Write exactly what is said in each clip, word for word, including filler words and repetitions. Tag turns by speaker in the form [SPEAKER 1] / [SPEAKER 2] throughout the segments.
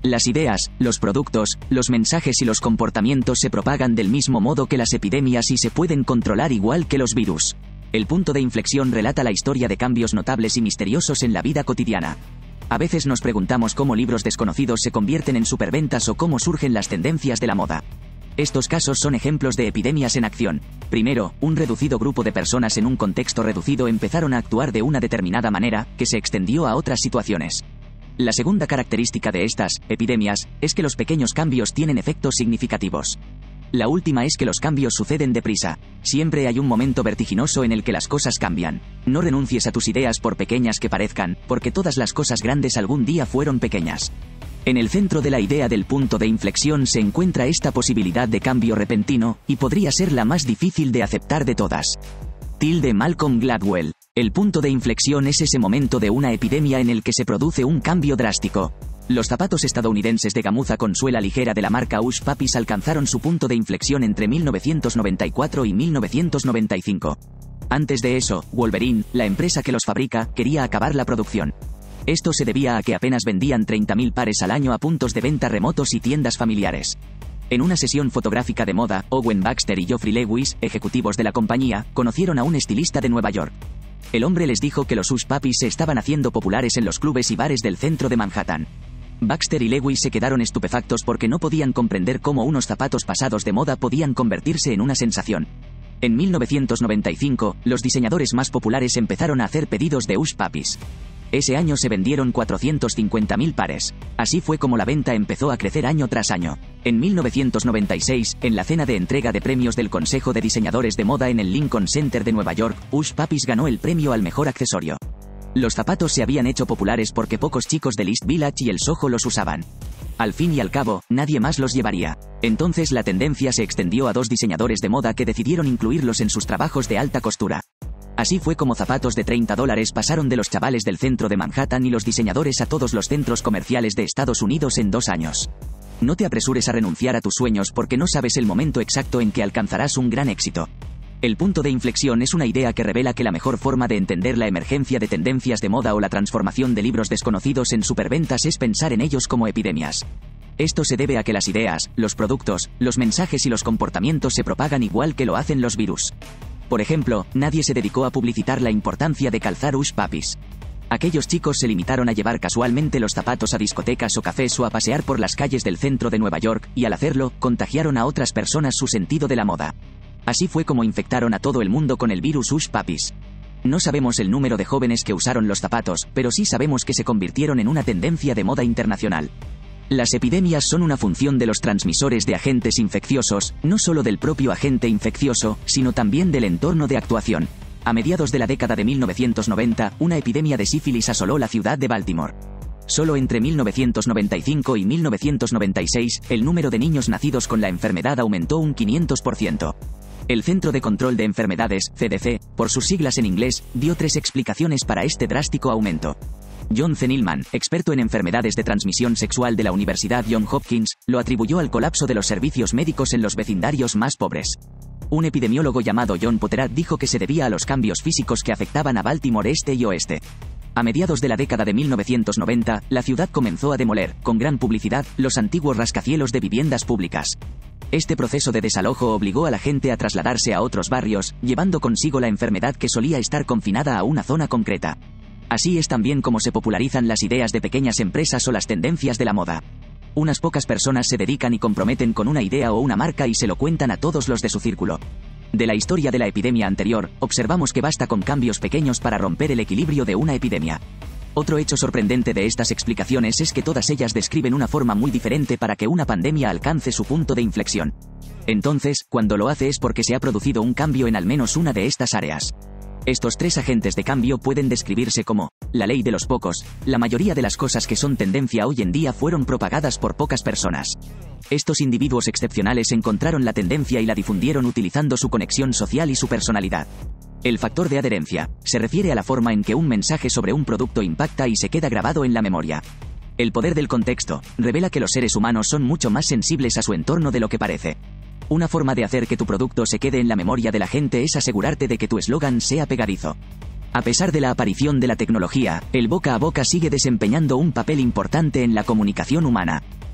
[SPEAKER 1] Las ideas, los productos, los mensajes y los comportamientos se propagan del mismo modo que las epidemias y se pueden controlar igual que los virus. El punto de inflexión relata la historia de cambios notables y misteriosos en la vida cotidiana. A veces nos preguntamos cómo libros desconocidos se convierten en superventas o cómo surgen las tendencias de la moda. Estos casos son ejemplos de epidemias en acción. Primero, un reducido grupo de personas en un contexto reducido empezaron a actuar de una determinada manera, que se extendió a otras situaciones. La segunda característica de estas epidemias es que los pequeños cambios tienen efectos significativos. La última es que los cambios suceden deprisa. Siempre hay un momento vertiginoso en el que las cosas cambian. No renuncies a tus ideas por pequeñas que parezcan, porque todas las cosas grandes algún día fueron pequeñas. En el centro de la idea del punto de inflexión se encuentra esta posibilidad de cambio repentino, y podría ser la más difícil de aceptar de todas. Tilde Malcolm Gladwell. El punto de inflexión es ese momento de una epidemia en el que se produce un cambio drástico. Los zapatos estadounidenses de gamuza con suela ligera de la marca Hush Puppies alcanzaron su punto de inflexión entre mil novecientos noventa y cuatro y mil novecientos noventa y cinco. Antes de eso, Wolverine, la empresa que los fabrica, quería acabar la producción. Esto se debía a que apenas vendían treinta mil pares al año a puntos de venta remotos y tiendas familiares. En una sesión fotográfica de moda, Owen Baxter y Geoffrey Lewis, ejecutivos de la compañía, conocieron a un estilista de Nueva York. El hombre les dijo que los Hush Puppies se estaban haciendo populares en los clubes y bares del centro de Manhattan. Baxter y Lewis se quedaron estupefactos porque no podían comprender cómo unos zapatos pasados de moda podían convertirse en una sensación. En mil novecientos noventa y cinco, los diseñadores más populares empezaron a hacer pedidos de Hush Puppies. Ese año se vendieron cuatrocientos cincuenta mil pares. Así fue como la venta empezó a crecer año tras año. En mil novecientos noventa y seis, en la cena de entrega de premios del Consejo de Diseñadores de Moda en el Lincoln Center de Nueva York, Hush Puppies ganó el premio al mejor accesorio. Los zapatos se habían hecho populares porque pocos chicos del East Village y el Soho los usaban. Al fin y al cabo, nadie más los llevaría. Entonces la tendencia se extendió a dos diseñadores de moda que decidieron incluirlos en sus trabajos de alta costura. Así fue como zapatos de treinta dólares pasaron de los chavales del centro de Manhattan y los diseñadores a todos los centros comerciales de Estados Unidos en dos años. No te apresures a renunciar a tus sueños porque no sabes el momento exacto en que alcanzarás un gran éxito. El punto de inflexión es una idea que revela que la mejor forma de entender la emergencia de tendencias de moda o la transformación de libros desconocidos en superventas es pensar en ellos como epidemias. Esto se debe a que las ideas, los productos, los mensajes y los comportamientos se propagan igual que lo hacen los virus. Por ejemplo, nadie se dedicó a publicitar la importancia de calzar Hush Puppies. Aquellos chicos se limitaron a llevar casualmente los zapatos a discotecas o cafés o a pasear por las calles del centro de Nueva York, y al hacerlo, contagiaron a otras personas su sentido de la moda. Así fue como infectaron a todo el mundo con el virus Hush Puppies. No sabemos el número de jóvenes que usaron los zapatos, pero sí sabemos que se convirtieron en una tendencia de moda internacional. Las epidemias son una función de los transmisores de agentes infecciosos, no solo del propio agente infeccioso, sino también del entorno de actuación. A mediados de la década de mil novecientos noventa, una epidemia de sífilis asoló la ciudad de Baltimore. Solo entre mil novecientos noventa y cinco y mil novecientos noventa y seis, el número de niños nacidos con la enfermedad aumentó un quinientos por ciento. El Centro de Control de Enfermedades, C D C, por sus siglas en inglés, dio tres explicaciones para este drástico aumento. John Zenilman, experto en enfermedades de transmisión sexual de la Universidad Johns Hopkins, lo atribuyó al colapso de los servicios médicos en los vecindarios más pobres. Un epidemiólogo llamado John Potterat dijo que se debía a los cambios físicos que afectaban a Baltimore este y oeste. A mediados de la década de mil novecientos noventa, la ciudad comenzó a demoler, con gran publicidad, los antiguos rascacielos de viviendas públicas. Este proceso de desalojo obligó a la gente a trasladarse a otros barrios, llevando consigo la enfermedad que solía estar confinada a una zona concreta. Así es también como se popularizan las ideas de pequeñas empresas o las tendencias de la moda. Unas pocas personas se dedican y comprometen con una idea o una marca y se lo cuentan a todos los de su círculo. De la historia de la epidemia anterior, observamos que basta con cambios pequeños para romper el equilibrio de una epidemia. Otro hecho sorprendente de estas explicaciones es que todas ellas describen una forma muy diferente para que una pandemia alcance su punto de inflexión. Entonces, cuando lo hace es porque se ha producido un cambio en al menos una de estas áreas. Estos tres agentes de cambio pueden describirse como la ley de los pocos. La mayoría de las cosas que son tendencia hoy en día fueron propagadas por pocas personas. Estos individuos excepcionales encontraron la tendencia y la difundieron utilizando su conexión social y su personalidad. El factor de adherencia se refiere a la forma en que un mensaje sobre un producto impacta y se queda grabado en la memoria. El poder del contexto revela que los seres humanos son mucho más sensibles a su entorno de lo que parece. Una forma de hacer que tu producto se quede en la memoria de la gente es asegurarte de que tu eslogan sea pegadizo. A pesar de la aparición de la tecnología, el boca a boca sigue desempeñando un papel importante en la comunicación humana.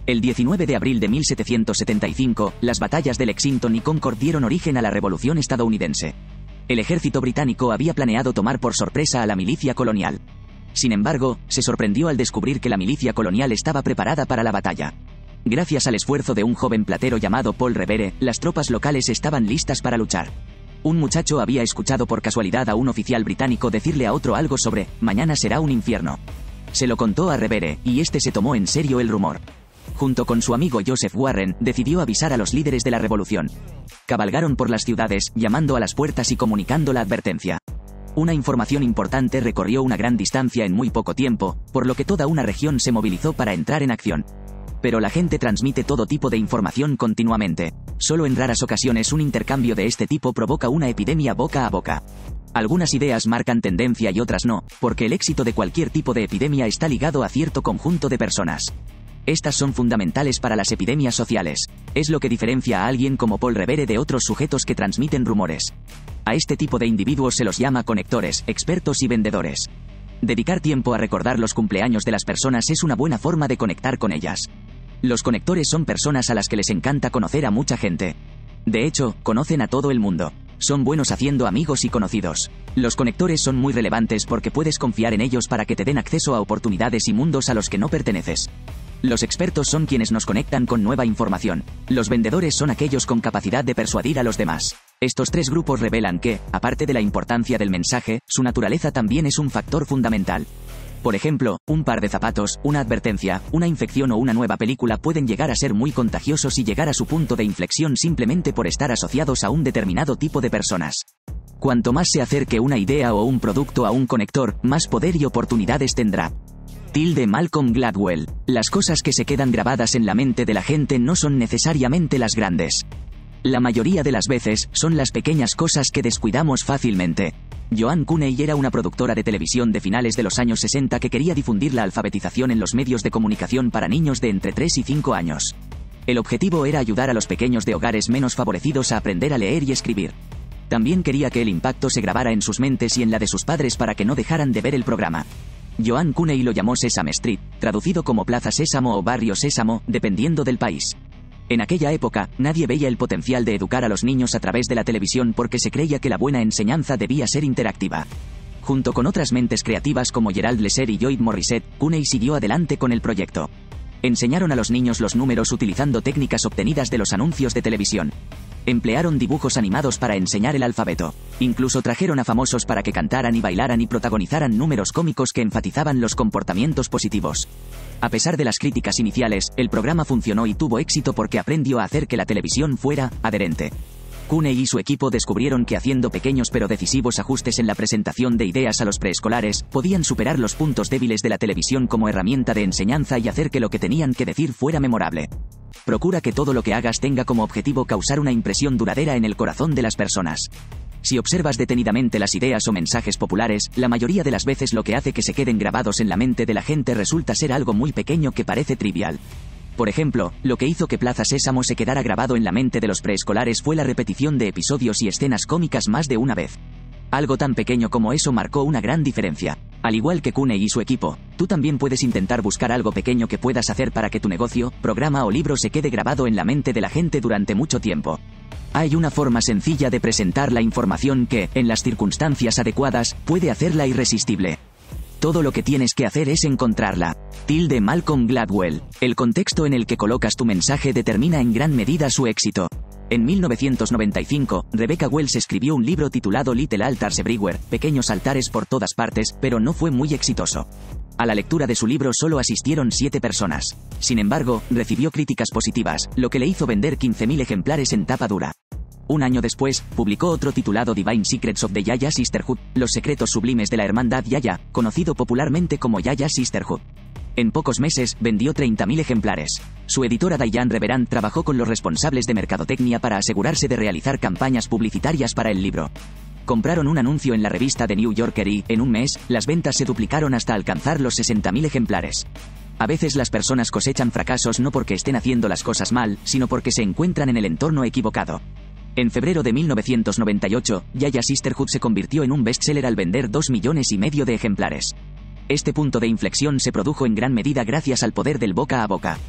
[SPEAKER 1] El diecinueve de abril de mil setecientos setenta y cinco, las batallas de Lexington y Concord dieron origen a la Revolución estadounidense. El ejército británico había planeado tomar por sorpresa a la milicia colonial. Sin embargo, se sorprendió al descubrir que la milicia colonial estaba preparada para la batalla. Gracias al esfuerzo de un joven platero llamado Paul Revere, las tropas locales estaban listas para luchar. Un muchacho había escuchado por casualidad a un oficial británico decirle a otro algo sobre «mañana será un infierno». Se lo contó a Revere, y este se tomó en serio el rumor. Junto con su amigo Joseph Warren, decidió avisar a los líderes de la revolución. Cabalgaron por las ciudades, llamando a las puertas y comunicando la advertencia. Una información importante recorrió una gran distancia en muy poco tiempo, por lo que toda una región se movilizó para entrar en acción. Pero la gente transmite todo tipo de información continuamente. Solo en raras ocasiones un intercambio de este tipo provoca una epidemia boca a boca. Algunas ideas marcan tendencia y otras no, porque el éxito de cualquier tipo de epidemia está ligado a cierto conjunto de personas. Estas son fundamentales para las epidemias sociales. Es lo que diferencia a alguien como Paul Revere de otros sujetos que transmiten rumores. A este tipo de individuos se los llama conectores, expertos y vendedores. Dedicar tiempo a recordar los cumpleaños de las personas es una buena forma de conectar con ellas. Los conectores son personas a las que les encanta conocer a mucha gente. De hecho, conocen a todo el mundo. Son buenos haciendo amigos y conocidos. Los conectores son muy relevantes porque puedes confiar en ellos para que te den acceso a oportunidades y mundos a los que no perteneces. Los expertos son quienes nos conectan con nueva información. Los vendedores son aquellos con capacidad de persuadir a los demás. Estos tres grupos revelan que, aparte de la importancia del mensaje, su naturaleza también es un factor fundamental. Por ejemplo, un par de zapatos, una advertencia, una infección o una nueva película pueden llegar a ser muy contagiosos y llegar a su punto de inflexión simplemente por estar asociados a un determinado tipo de personas. Cuanto más se acerque una idea o un producto a un conector, más poder y oportunidades tendrá. Tilde Malcolm Gladwell. Las cosas que se quedan grabadas en la mente de la gente no son necesariamente las grandes. La mayoría de las veces, son las pequeñas cosas que descuidamos fácilmente. Joanne Cooney era una productora de televisión de finales de los años sesenta que quería difundir la alfabetización en los medios de comunicación para niños de entre tres y cinco años. El objetivo era ayudar a los pequeños de hogares menos favorecidos a aprender a leer y escribir. También quería que el impacto se grabara en sus mentes y en la de sus padres para que no dejaran de ver el programa. Joanne Cooney lo llamó Sesame Street, traducido como Plaza Sésamo o Barrio Sésamo, dependiendo del país. En aquella época, nadie veía el potencial de educar a los niños a través de la televisión porque se creía que la buena enseñanza debía ser interactiva. Junto con otras mentes creativas como Gerald Lesser y Lloyd Morrisett, Cooney siguió adelante con el proyecto. Enseñaron a los niños los números utilizando técnicas obtenidas de los anuncios de televisión. Emplearon dibujos animados para enseñar el alfabeto. Incluso trajeron a famosos para que cantaran y bailaran y protagonizaran números cómicos que enfatizaban los comportamientos positivos. A pesar de las críticas iniciales, el programa funcionó y tuvo éxito porque aprendió a hacer que la televisión fuera adherente. Cooney y su equipo descubrieron que haciendo pequeños pero decisivos ajustes en la presentación de ideas a los preescolares, podían superar los puntos débiles de la televisión como herramienta de enseñanza y hacer que lo que tenían que decir fuera memorable. Procura que todo lo que hagas tenga como objetivo causar una impresión duradera en el corazón de las personas. Si observas detenidamente las ideas o mensajes populares, la mayoría de las veces lo que hace que se queden grabados en la mente de la gente resulta ser algo muy pequeño que parece trivial. Por ejemplo, lo que hizo que Plaza Sésamo se quedara grabado en la mente de los preescolares fue la repetición de episodios y escenas cómicas más de una vez. Algo tan pequeño como eso marcó una gran diferencia. Al igual que Cooney y su equipo, tú también puedes intentar buscar algo pequeño que puedas hacer para que tu negocio, programa o libro se quede grabado en la mente de la gente durante mucho tiempo. Hay una forma sencilla de presentar la información que, en las circunstancias adecuadas, puede hacerla irresistible. Todo lo que tienes que hacer es encontrarla. Tilde Malcolm Gladwell. El contexto en el que colocas tu mensaje determina en gran medida su éxito. En mil novecientos noventa y cinco, Rebecca Wells escribió un libro titulado Little Altars Everywhere, Pequeños altares por todas partes, pero no fue muy exitoso. A la lectura de su libro solo asistieron siete personas. Sin embargo, recibió críticas positivas, lo que le hizo vender quince mil ejemplares en tapa dura. Un año después, publicó otro titulado Divine Secrets of the Yaya Sisterhood, Los secretos sublimes de la hermandad Yaya, conocido popularmente como Yaya Sisterhood. En pocos meses, vendió treinta mil ejemplares. Su editora Diane Reverand trabajó con los responsables de mercadotecnia para asegurarse de realizar campañas publicitarias para el libro. Compraron un anuncio en la revista The New Yorker y, en un mes, las ventas se duplicaron hasta alcanzar los sesenta mil ejemplares. A veces las personas cosechan fracasos no porque estén haciendo las cosas mal, sino porque se encuentran en el entorno equivocado. En febrero de mil novecientos noventa y ocho, Yaya Sisterhood se convirtió en un bestseller al vender dos millones y medio de ejemplares. Este punto de inflexión se produjo en gran medida gracias al poder del boca a boca.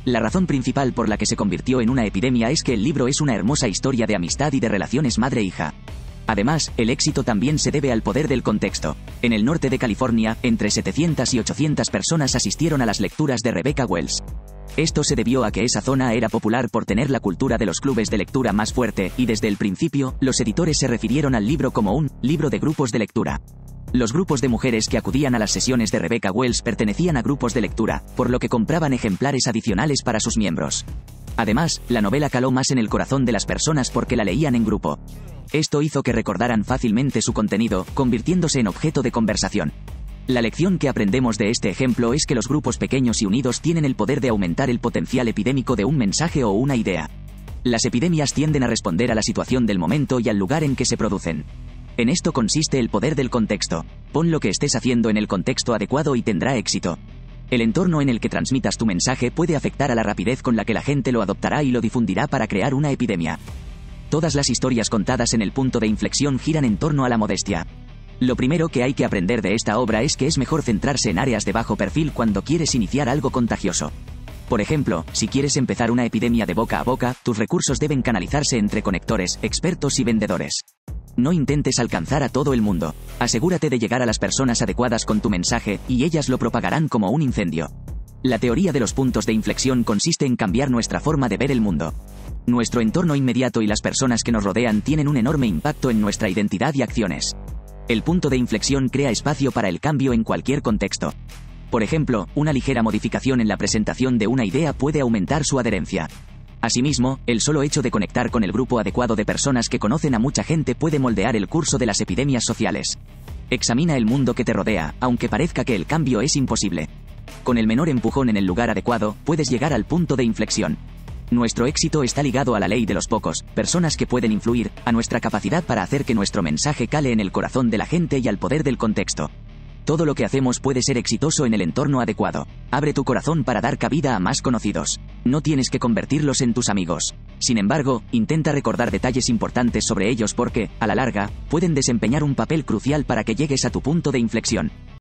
[SPEAKER 1] La razón principal por la que se convirtió en una epidemia es que el libro es una hermosa historia de amistad y de relaciones madre-hija. Además, el éxito también se debe al poder del contexto. En el norte de California, entre setecientas y ochocientas personas asistieron a las lecturas de Rebecca Wells. Esto se debió a que esa zona era popular por tener la cultura de los clubes de lectura más fuerte, y desde el principio, los editores se refirieron al libro como un libro de grupos de lectura. Los grupos de mujeres que acudían a las sesiones de Rebecca Wells pertenecían a grupos de lectura, por lo que compraban ejemplares adicionales para sus miembros. Además, la novela caló más en el corazón de las personas porque la leían en grupo. Esto hizo que recordaran fácilmente su contenido, convirtiéndose en objeto de conversación. La lección que aprendemos de este ejemplo es que los grupos pequeños y unidos tienen el poder de aumentar el potencial epidémico de un mensaje o una idea. Las epidemias tienden a responder a la situación del momento y al lugar en que se producen. En esto consiste el poder del contexto. Pon lo que estés haciendo en el contexto adecuado y tendrá éxito. El entorno en el que transmitas tu mensaje puede afectar a la rapidez con la que la gente lo adoptará y lo difundirá para crear una epidemia. Todas las historias contadas en el punto de inflexión giran en torno a la modestia. Lo primero que hay que aprender de esta obra es que es mejor centrarse en áreas de bajo perfil cuando quieres iniciar algo contagioso. Por ejemplo, si quieres empezar una epidemia de boca a boca, tus recursos deben canalizarse entre conectores, expertos y vendedores. No intentes alcanzar a todo el mundo. Asegúrate de llegar a las personas adecuadas con tu mensaje, y ellas lo propagarán como un incendio. La teoría de los puntos de inflexión consiste en cambiar nuestra forma de ver el mundo. Nuestro entorno inmediato y las personas que nos rodean tienen un enorme impacto en nuestra identidad y acciones. El punto de inflexión crea espacio para el cambio en cualquier contexto. Por ejemplo, una ligera modificación en la presentación de una idea puede aumentar su adherencia. Asimismo, el solo hecho de conectar con el grupo adecuado de personas que conocen a mucha gente puede moldear el curso de las epidemias sociales. Examina el mundo que te rodea, aunque parezca que el cambio es imposible. Con el menor empujón en el lugar adecuado, puedes llegar al punto de inflexión. Nuestro éxito está ligado a la ley de los pocos, personas que pueden influir, a nuestra capacidad para hacer que nuestro mensaje cale en el corazón de la gente y al poder del contexto. Todo lo que hacemos puede ser exitoso en el entorno adecuado. Abre tu corazón para dar cabida a más conocidos. No tienes que convertirlos en tus amigos. Sin embargo, intenta recordar detalles importantes sobre ellos porque, a la larga, pueden desempeñar un papel crucial para que llegues a tu punto de inflexión.